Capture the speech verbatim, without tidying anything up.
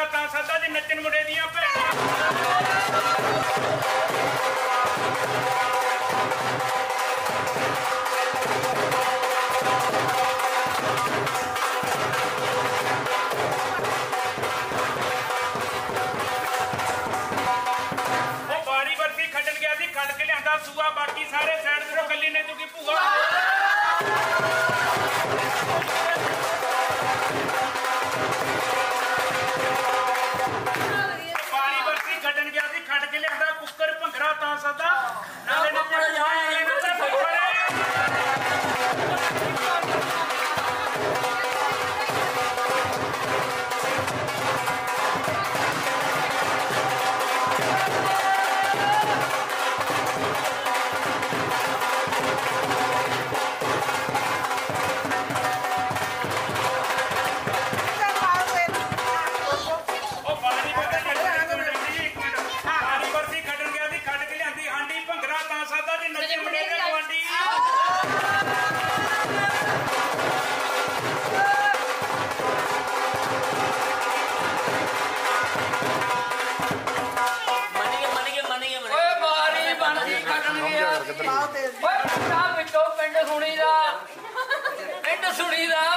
ਤਾਂ ਸਦਾ ਦੀ ਨੱਚਣ ਮੁੰਡੇ ਦੀਆਂ ਭੈਣਾਂ सूआ बाकी सारे साइड से कली ने चुकी भूआ पानी बरसी खड्डन गया सी खड्ड के लिया कुकर भंगड़ा तां सदा नाले ने ਪਿੰਡ ਸੁਣੀ ਦਾ ਪਿੰਡ ਸੁਣੀ ਦਾ